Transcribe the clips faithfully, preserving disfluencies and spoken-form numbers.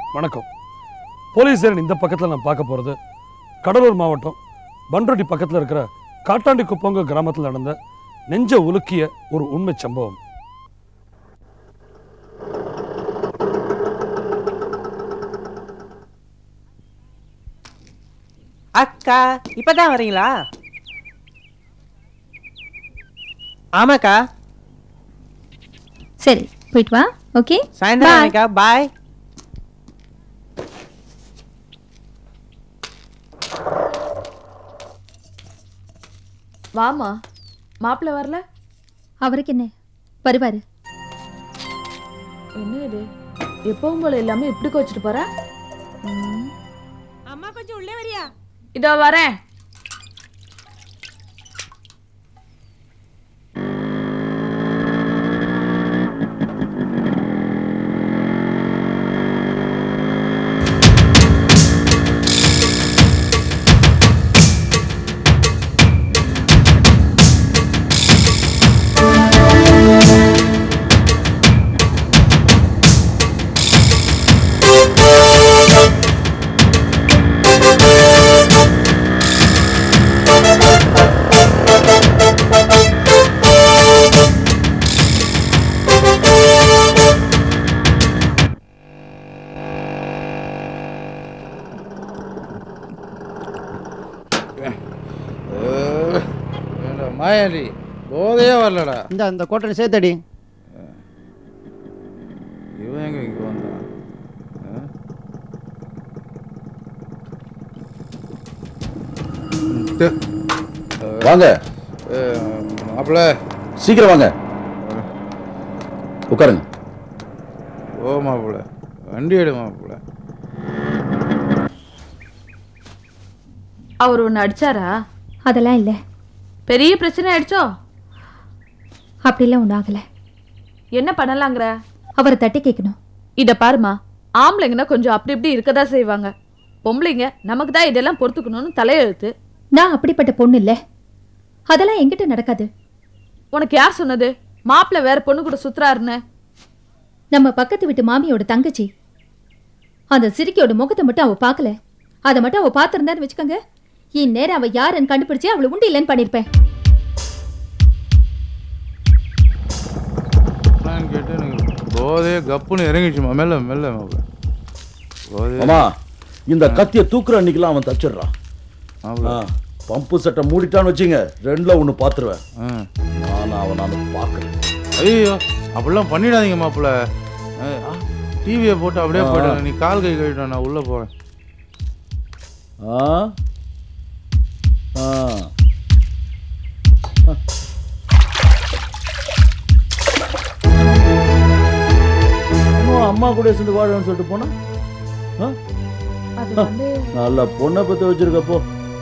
வணக்கம். போலீஸாரின் இந்த பக்கத்தில் நான் பார்க்க போகிறது கடலூர் மாவட்டம் பண்ருட்டி பக்கத்தில் இருக்கிற காட்டாண்டி குப்பங்க கிராமத்தில் நடந்த நெஞ்ச உலுக்கிய ஒரு உண்மை சம்பவம். அக்கா இப்பதான் வரீங்களா? ஆமாக்கா. சரி போயிட்டு வா. ஓகே சாயந்தரம் பாய். வாமா. மாப்பிள்ள வரல? அவருக்கு என்ன வருவாரு. என்ன இது எப்பவும் போல எல்லாமே எப்படி கோச்சிட்டு போற? அம்மா கொஞ்சம் உள்ளே வரியா? இதோ வரேன். மாயாண்டி போதையே வரலடா. இந்த அந்த கோட்டை சேர்த்தடி. இவன் எங்க இங்க வந்தான்? வாங்க மாப்பிள்ள சீக்கிரம் வாங்க உட்காருங்க. ஓ மாப்பிள்ள வண்டி எடு மாப்பிள்ள. அவர் ஒன்னு அடிச்சாரா? அதெல்லாம் இல்லை. பெரிய பிரச்சனை ஆயிடுச்சோ? அப்படிலாம் ஒன்றும் ஆகலை. என்ன பண்ணலாங்கிற? அவரை தட்டி கேட்கணும். இதை பாருமா, ஆம்பளைங்கன்னா கொஞ்சம் அப்படி இப்படி இருக்கதா செய்வாங்க. பொம்பளைங்க நமக்கு தான் இதெல்லாம் பொறுத்துக்கணும்னு தலையெழுத்து. நான் அப்படிப்பட்ட பொண்ணு இல்லை. அதெல்லாம் என்கிட்ட நடக்காது. உனக்கு யார் சொன்னது மாப்பிள்ள வேற பொண்ணு கூட சுத்துறாருன்னு? நம்ம பக்கத்து வீட்டு மாமியோட தங்கச்சி. அந்த சிரிக்கியோட முகத்தை மட்டும் அவ பார்க்கல. அதை மட்டும் அவ பார்த்துருந்தான்னு வச்சுக்கோங்க, இந்நேரம் அவ யாருன்னு கண்டுபிடிச்சு அவளை உண்டு இல்லைன்னு பண்ணிருப்பேன். கேட்டு எனக்கு போதையே கப்புன்னு இறங்கிடுச்சுமா. மெல்ல மெல்ல மாமா, இந்த கத்தியை தூக்குற அன்னைக்கெல்லாம் அவன் தச்சிடுறான். பம்பு சட்டை மூடிட்டான்னு வச்சுங்க, ரெண்டுல ஒன்று பார்த்துருவேன். நான் அவன் நான் பார்க்குறேன். ஐயோ அப்படிலாம் பண்ணிடாதீங்க மாப்பிள்ள. டிவியை போட்டு அப்படியே போயிடுங்க. நீ கால் கை கழிட்டோம், நான் உள்ளே போகிறேன். ஆ ஆ அம்மா கூட சேர்ந்து வாழன்னு சொல்லிட்டு போனா நல்ல பொண்ணை பத்தி வச்சிருக்கப்போ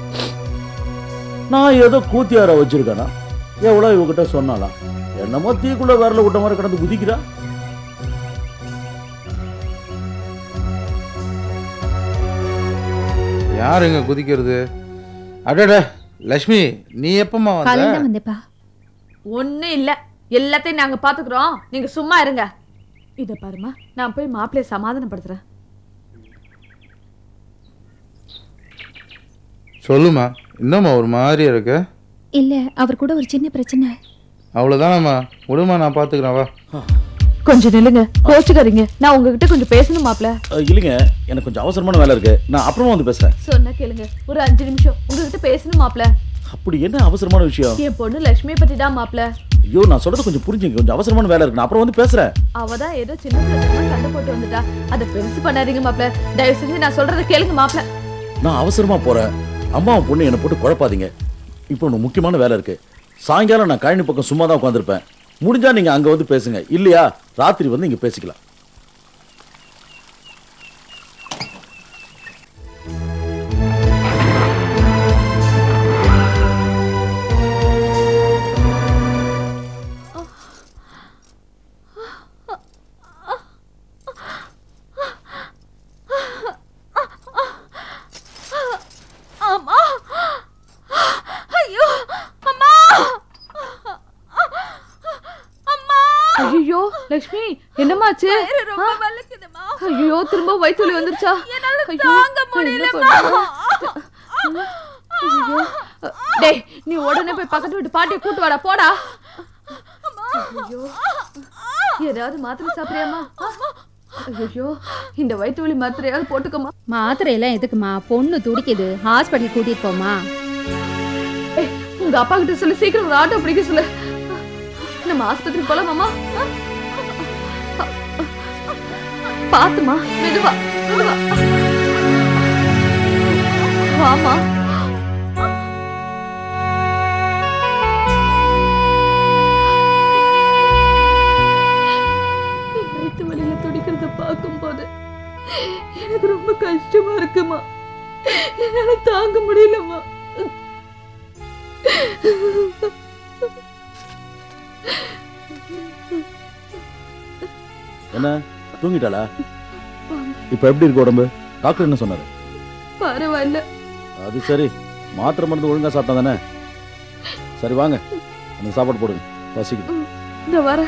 நான் ஏதோ கூத்தியார வச்சிருக்கேனா? எவ்வளோ இவகிட்ட சொன்னாலாம் என்னமோ தீக்குள்ள வேறல விட்ட மாதிரி கிடந்து குதிக்கிறா. யாருங்க குதிக்கிறது? அடட லட்சுமி, நீ எப்பமா வந்தப்பா? ஒன்னும் இல்ல, எல்லாத்தையும் நாங்க பாத்துக்கிறோம், நீங்க சும்மா இருங்க. இத பாருமா, நான் போய் மாப்பிள்ளைய சமாதானப்படுத்துறேன். சொல்லுமா, என்னம்மா ஒரு மாதிரியா இருக்க? இல்ல, அவர் கூட ஒரு சின்ன பிரச்சனை. அவ்வளவுதானம்மா, விடுமா, நான் பாத்துக்கிறேன். வா கொஞ்சம் நில்லுங்க, கோச்சுக்காதீங்க. நான் உங்ககிட்ட கொஞ்சம் பேசணும் மாப்பிள்ள. இல்லைங்க, எனக்கு கொஞ்சம் அவசரமான வேலை இருக்கு, நான் அப்புறமா வந்து பேசுறேன். சொன்னா கேளுங்க, ஒரு அஞ்சு நிமிஷம் உங்ககிட்ட பேசணும் மாப்பிள்ள. அப்படி என்ன அவசரமான விஷயம்? என் பொண்ணு லட்சுமியை பத்தி தான் மாப்பிள்ள. ஐயோ, நான் சொல்றது கொஞ்சம் புரிஞ்சுங்க, கொஞ்சம் அவசரமான வேலை இருக்கு, நான் அப்புறம் வந்து பேசுறேன். அவதான் ஏதோ சின்ன பிரச்சனை சண்டை போட்டு வந்துட்டா, அதை பெருசு பண்ணாதீங்க மாப்பிள்ள. தயவு செஞ்சு நான் சொல்றதை கேளுங்க மாப்பிள்ள. நான் அவசரமா போறேன், அம்மாவும் பொண்ணு என்னை போட்டு குழப்பாதீங்க. இப்போ ஒன்று முக்கியமான வேலை இருக்கு. சாயங்காலம் நான் கழனி பக்கம் சும்மா தான் உட்காந்துருப்பேன். முடிஞ்சா நீங்க அங்க வந்து பேசுங்க, இல்லையா ராத்திரி வந்து இங்க பேசிக்கலாம். லட்சுமி, என்ன ஏமாச்சு ரொம்ப வலிக்குதுமா. ஐயோ திரும்ப வயிற்று வலி வந்துருச்சா? என்னால தாங்க முடியலமா. ஐயோ டேய் நீ உடனே போய் பக்கத்து வீட்டு பாட்டியை கூட்டு வாடா போடா. ஐயோ ஏதாவது மாத்திரை சாப்பிடுறியாமா? ஐயோ இந்த வயிற்று வலி மாத்திரையாவது போட்டுக்கமா. மாத்திரை எல்லாம் எதுக்குமா? பொண்ணு துடிக்குது, ஹாஸ்பிட்டல் கூட்டிட்டு போமா. உங்க அப்பா கிட்ட சொல்லி சீக்கிரம் ஒரு ஆட்டோ பிடிக்க சொல்லு. நம்ம ஆஸ்பத்திரி போலாமாமா? பாத்துமா மெதுவா மெதுவா வாமா. வயிற்று வலியில துடிக்கிறத பார்க்கும் போது எனக்கு ரொம்ப கஷ்டமா இருக்குமா. என்னால தாங்க முடியலமா. என்ன தூங்கிட்டாளா? இப்ப எப்படி இருக்கு உடம்பு? டாக்டர் என்ன சொன்னாரு? பரவாயில்ல. அது சரி, மாத்திரை மருந்து ஒழுங்கா சாப்பிட்டா தானே. சரி வாங்க, அந்த சாப்பாடு போடுங்க, பசிக்குது. இந்த வர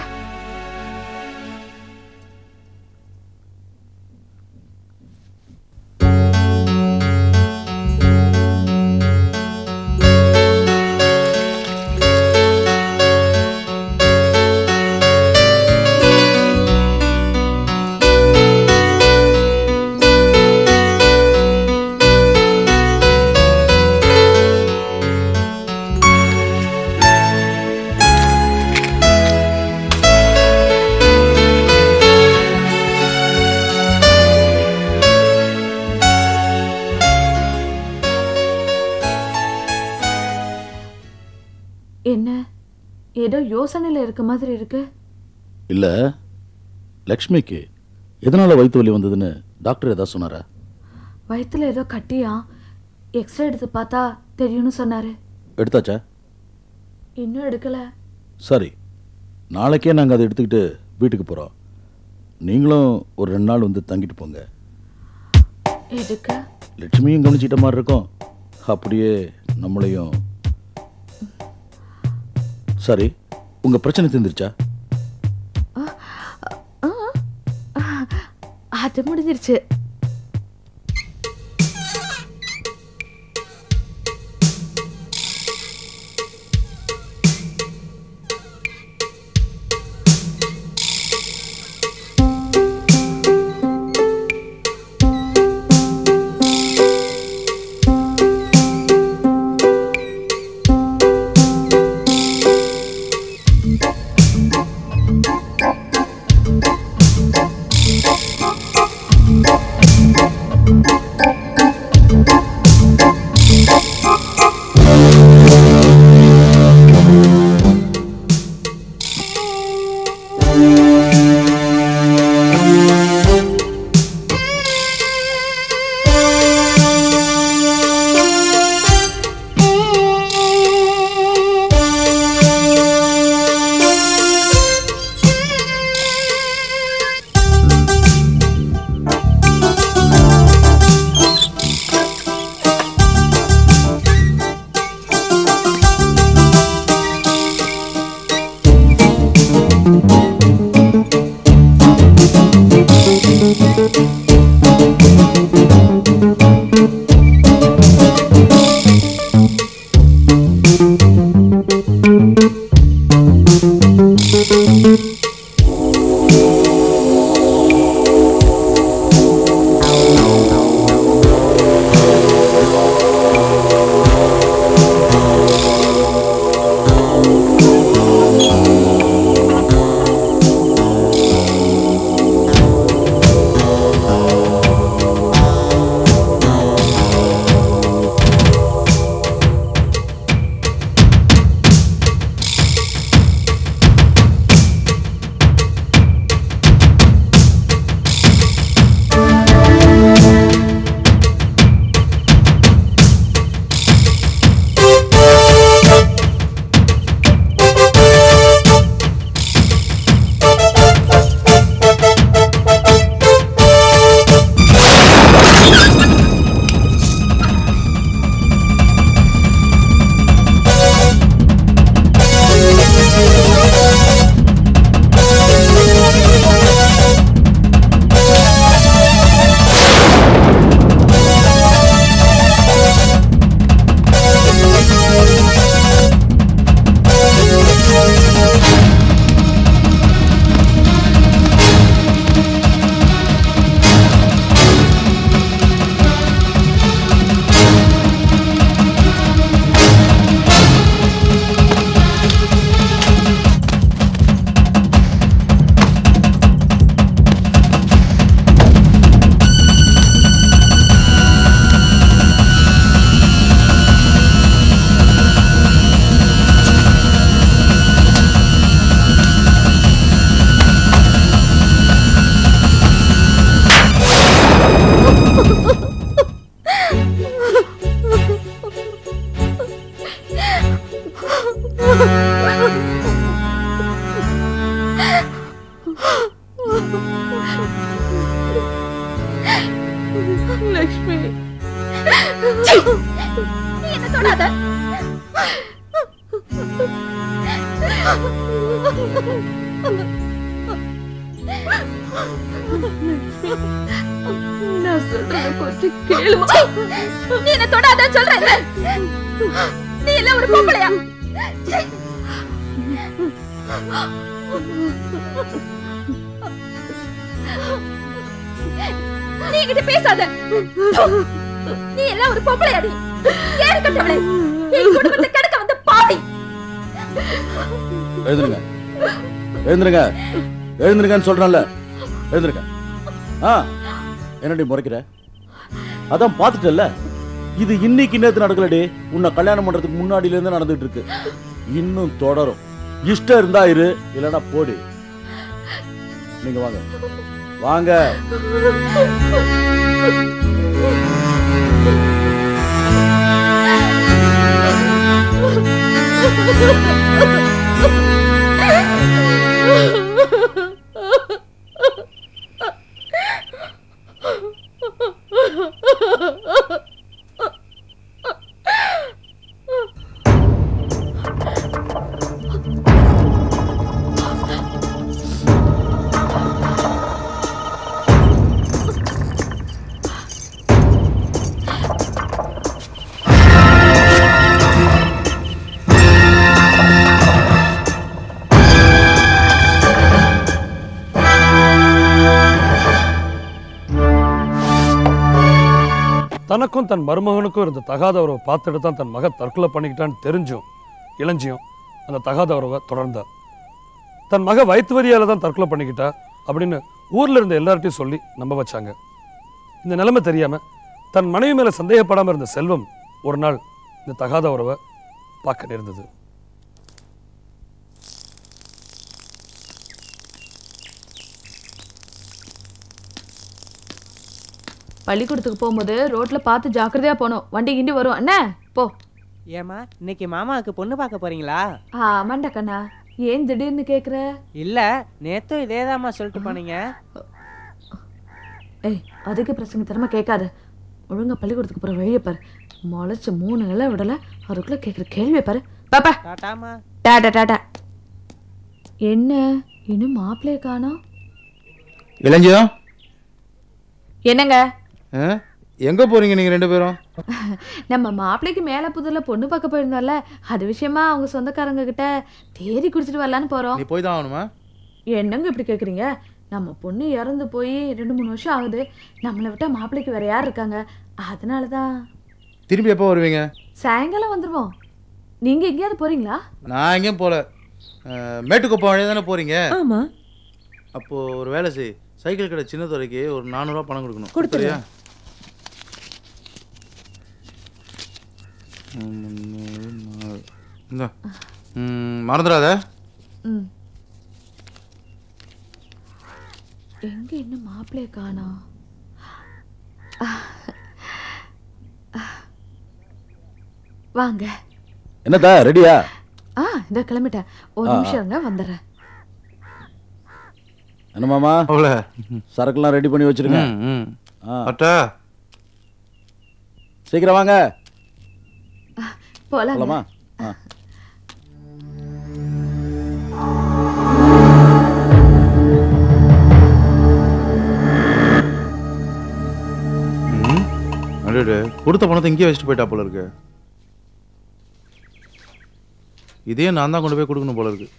என்ன ஏதோ யோசனையில இருக்க மாதிரி இருக்கு. இல்ல லக்ஷ்மிக்கு எதனால வயிற்று வலி வந்ததுன்னு டாக்டர் ஏதாவது சொன்னாரா? வயிற்றுல ஏதோ கட்டியா, எக்ஸ்ரே எடுத்து பார்த்தா தெரியும்னு சொன்னாரு. எடுத்தாச்சா? இன்னும் எடுக்கல. சரி, நாளைக்கே நாங்கள் அதை எடுத்துக்கிட்டு வீட்டுக்கு போகிறோம். நீங்களும் ஒரு ரெண்டு நாள் வந்து தங்கிட்டு போங்க. எதுக்கு? லட்சுமியும் கவனிச்சிட்ட மாதிரி இருக்கும், அப்படியே நம்மளையும். சரி, உங்க பிரச்சனை தீர்ந்துருச்சா? அது முடிஞ்சிருச்சு. Thank you. என்ன தொடாத. நான் சொல்றத கொஞ்சம் கேளுமா. நீ என்ன தொடாதன்னு சொல்றேன்ல. நீ எல்லாம் ஒரு பொம்பளையா? நீ கிட்ட பேசாத. நீ எல்லாம் ஒரு பொம்பளையாடி. கேடு கட்டவளே. என் குடும்பத்தை கெடுக்க வந்த பாவி. எழுந்துருங்க எழுந்துருங்க எழுந்துருங்கன்னு சொல்றேன்ல. எழுந்துருங்க. ஆ என்னடி முறைக்கிற? அதான் பார்த்துட்டல்ல, இது இன்னைக்கு நேத்து நடக்கலடி. உன்னை கல்யாணம் பண்றதுக்கு முன்னாடில இருந்து நடந்துட்டு இருக்கு. இன்னும் தொடரும். இஷ்டம் இருந்தா இரு, இல்லைன்னா போடி. நீங்க வாங்க வாங்க. தனக்கும் தன் மருமகனுக்கும் இருந்த தகாத உறவை பார்த்துட்டு தான் தன் மகன் தற்கொலை பண்ணிக்கிட்டான்னு தெரிஞ்சும் இளஞ்சியும் அந்த தகாத உறவை தொடர்ந்தா. தன் மக வயிற்று வரியால தான் தற்கொலை பண்ணிக்கிட்டா அப்படின்னு ஊர்ல இருந்த எல்லார்ட்டையும் சொல்லி நம்ப வச்சாங்க. இந்த நிலைமை தெரியாம தன் மனைவி மேல சந்தேகப்படாம இருந்த செல்வம் ஒரு நாள் இந்த தகாத உறவை பார்க்க நேர்ந்தது. பள்ளிக்கூடத்துக்கு போகும்போது ரோட்ல பார்த்து ஜாக்கிரதையா போனோம். வண்டி கிண்டி வரும் என்ன போ. ஏமா இன்னைக்கு மாமாவுக்கு பொண்ணு பார்க்க போறீங்களா? ஆமாண்டா கண்ணா. ஏன் திடீர்னு கேக்குற? இல்ல நேத்தும் இதேதாம்மா சொல்லிட்டு போனீங்க. ஏய் அதுக்கு பிரசங்க திறமை கேட்காத. ஒழுங்கா பள்ளிக்கூடத்துக்கு போற வழியை பாரு. முளைச்சு மூணு நிலை விடல, அதுக்குள்ள கேட்குற கேள்வியை பாரு. பாப்பா டாட்டாமா. டாடா டாடா. என்ன இன்னும் மாப்பிள்ளைய காணோம்? இளஞ்சியா என்னங்க எங்க போறீங்க நீங்க ரெண்டு பேரும்? நம்ம மாப்பிள்ளைக்கு மேல புதுல பொண்ணு பார்க்க போயிருந்தோம்ல, அது விஷயமா அவங்க சொந்தக்காரங்க கிட்ட தேடி குடிச்சிட்டு வரலான்னு போறோம். நீ போய் தான் ஆகணுமா? என்னங்க இப்படி கேக்குறீங்க? நம்ம பொண்ணு இறந்து போய் ரெண்டு மூணு வருஷம் ஆகுது. நம்மளை விட்டா மாப்பிள்ளைக்கு வேற யார் இருக்காங்க? அதனாலதான். திரும்பி எப்போ வருவீங்க? சாயங்காலம் வந்துருவோம். நீங்க எங்கேயாவது போறீங்களா? நான் எங்கேயும் போல. மேட்டுக்குப்பம் வழியா தானே போறீங்க? ஆமா. அப்போ ஒரு வேலை செய், சைக்கிள் கடை சின்ன துறைக்கு ஒரு நானூறுரூவா பணம் கொடுக்கணும். கொடுத்துறியா? இந்த மறந்துடாத. ம். எங்க இன்னும் மாப்பிள்ளைய காணோம்? வாங்க. என்னதா ரெடியா? ஆ இந்த கிளம்பிட்டேன். ஒரு நிமிஷம் இருங்க, வந்துடுறேன். என்ன மாமா அவ்வளோ சரக்குலாம் ரெடி பண்ணி வச்சிருங்க. அட்டா சீக்கிரம் வாங்க. போலாமா? கொடுத்த பணத்தை இங்கே வச்சுட்டு போயிட்டா போல இருக்கு. இதே நான் தான் கொண்டு போய் கொடுக்கணும் போல இருக்கு.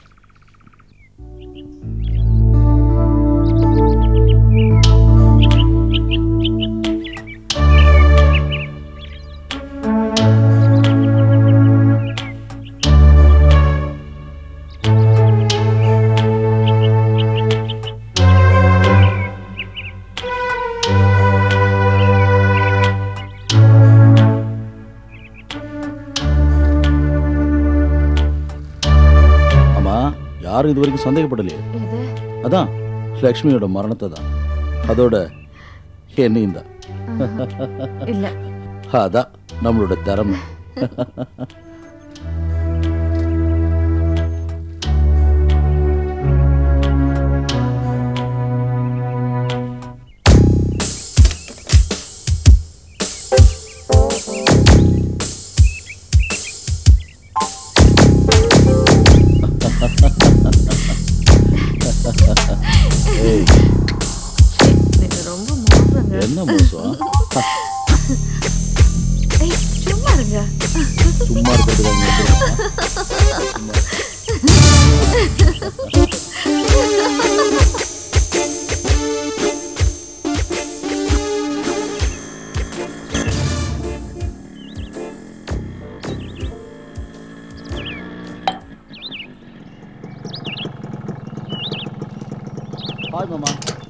யாரும் இது வரைக்கும் சந்தேகப்படலையே. அதான் லக்ஷ்மியோட மரணத்தை தான், அதோட என்னையும் தான். இல்ல அதான் நம்மளோட திறமை. என்ன மோசம்? சும்மா இருங்க. சும்மா இருக்கிறது ஹாய் மாமா.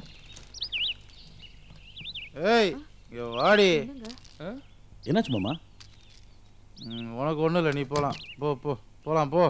ஏய் இங்க வாடி. என்னாச்சு மாமா? உனக்கு ஒன்றும் இல்லை, நீ போகலாம். போ போ போகலாம் போ.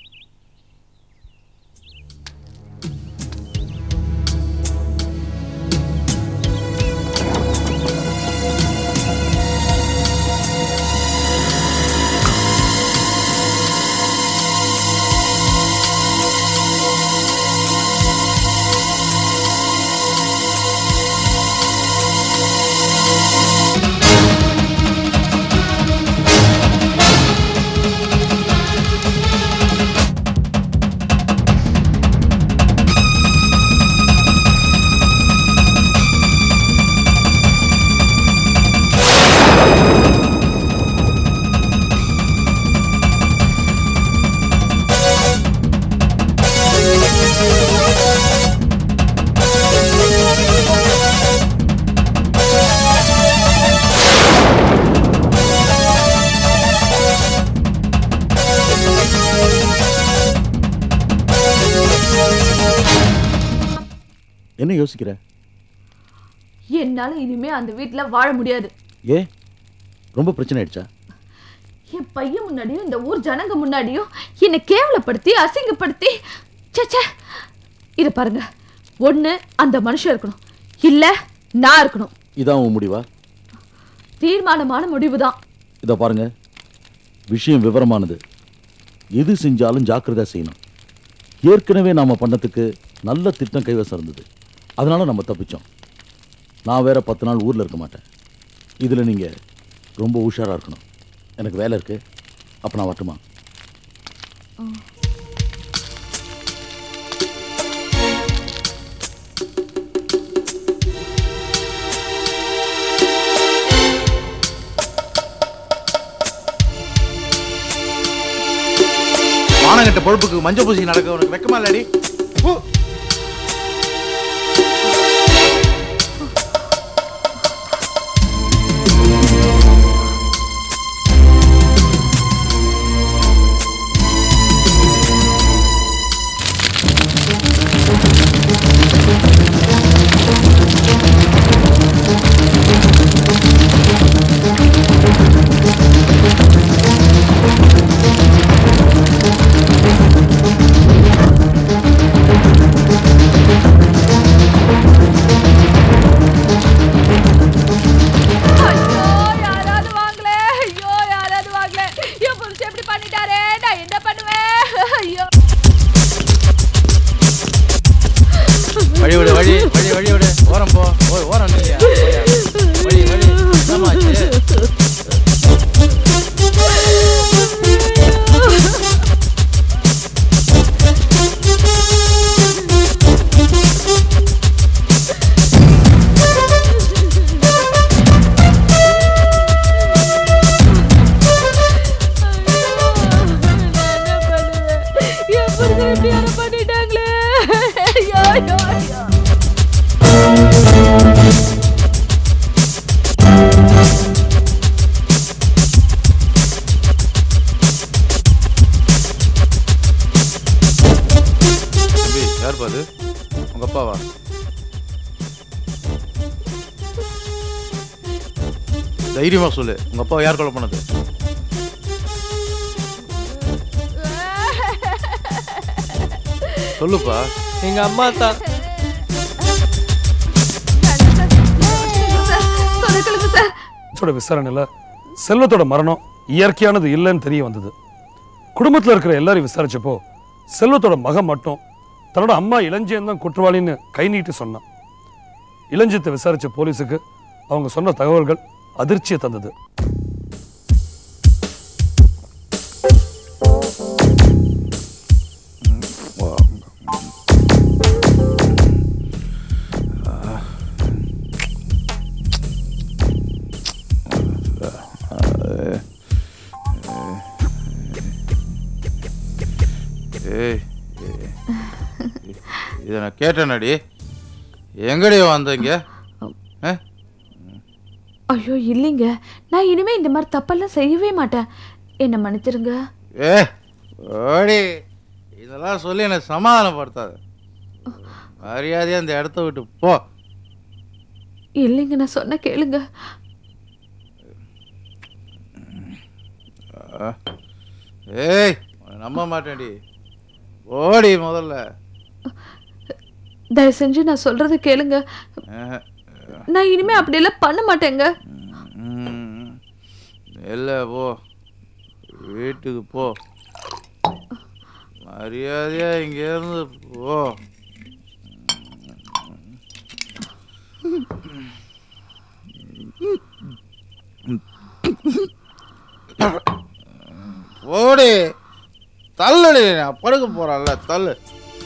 என்ன யோசிக்கிற? என்னால இனிமே அந்த வீட்டுல வாழ முடியாது. ஏ ரொம்ப பிரச்சனை ஆயிடுச்சா? என் பையன் முன்னாடியும் இந்த ஊர் ஜனங்க முன்னாடியும் என்னை கேவலப்படுத்தி அசிங்கப்படுத்தி சச்ச. இத பாருங்க, ஒண்ணு அந்த மனுஷன் இருக்கணும், இல்ல நான் இருக்கணும். இதான் உன் முடிவா? தீர்மானமான முடிவுதான். இத பாருங்க, விஷயம் விவரமானது. எது செஞ்சாலும் ஜாக்கிரதா செய்யணும். ஏற்கனவே நாம பண்ணதுக்கு நல்ல திட்டம் கைவசம் இருந்தது, அதனால நம்ம தப்பிச்சோம். நான் வேற பத்து நாள் ஊர்ல இருக்க மாட்டேன். இதுல நீங்க ரொம்ப உஷாரா இருக்கணும். எனக்கு வேலை இருக்கு, அப்ப நான் வரட்டுமா? மானங்கட்ட பொழுப்புக்கு மஞ்சள் பூசி நடக்க உனக்கு வெக்கமா இல்லடி? வழி விடு, வழி வழி வழி விடு. ஓரம் போ, ஓரம் இல்லையா? வழி வழி. என்னமாச்சு? யார் பாது? உங்க அப்பாவா? தைரியமா சொல்லு, உங்க அப்பா யார் கொலை பண்ணது? சொல்லுப்பா. எங்க அம்மா தான். விசாரணையில் செல்வத்தோட மரணம் இயற்கையானது இல்லைன்னு தெரிய வந்தது. குடும்பத்தில் இருக்கிற எல்லாரையும் விசாரிச்சப்போ செல்வத்தோட மகன் மட்டும் தன்னோட அம்மா இளஞ்சியன் தான் குற்றவாளின்னு கை நீட்டி சொன்னான். இளஞ்சியத்தை விசாரிச்ச போலீஸுக்கு அவங்க சொன்ன தகவல்கள் அதிர்ச்சியை தந்தது. நான் கேட்டேனடி. எங்கடி வந்தீங்க? ஐயோ இல்லைங்க, நான் இனிமே இந்த மாதிரி தப்பெல்லாம் செய்யவே மாட்டேன், என்ன மன்னிச்சிருங்க. ஏ ஓடி, இதெல்லாம் சொல்லி என்னை சமாதானப்படுத்தாது. மரியாதையா அந்த இடத்த விட்டு போ. இல்லைங்க, நான் சொன்ன கேளுங்க. ஏய் நம்ப மாட்டேன்டி, ஓடி முதல்ல. தயவு செஞ்சு நான் சொல்றத கேளுங்க, நான் இனிமே அப்படியெல்லாம் பண்ண மாட்டேங்க. இல்லை போ, வீட்டுக்கு போ, மரியாதையா இங்கேருந்து போ. ஓடி தள்ளுடி, நான் படுக்க போறேன்ல, தள்ளு.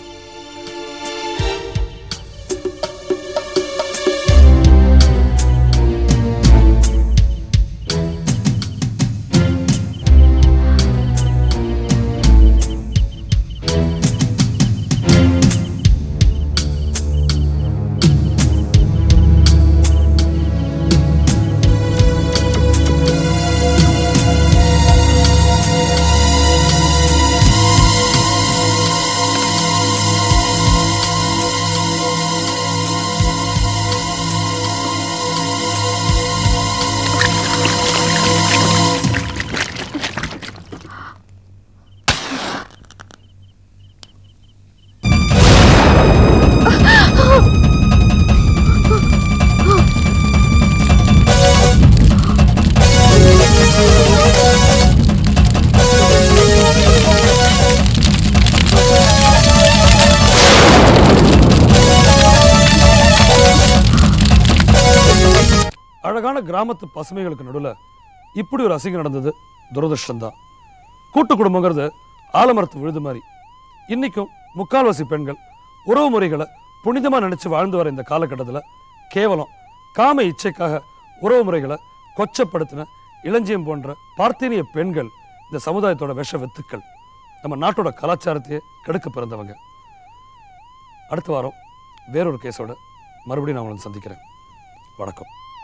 அழகான கிராமத்து பசுமைகளுக்கு நடுவில் இப்படி ஒரு அசிங்கம் நடந்தது துரதிருஷ்டம்தான். கூட்டு குடும்பங்கிறது ஆலமரத்து விழுது மாதிரி. இன்னைக்கும் முக்கால்வாசி பெண்கள் உறவு முறைகளை புனிதமாக நினைச்சு வாழ்ந்து வர இந்த காலகட்டத்தில் கேவலம் காம இச்சைக்காக உறவு முறைகளை கொச்சப்படுத்தின இளஞ்சியம் போன்ற பார்த்தீனிய பெண்கள் இந்த சமுதாயத்தோட விஷ வெத்துக்கள், நம்ம நாட்டோட கலாச்சாரத்தையே கெடுக்க பிறந்தவங்க. அடுத்த வாரம் வேறொரு கேஸோட மறுபடியும் நான் உங்களை சந்திக்கிறேன். வணக்கம்.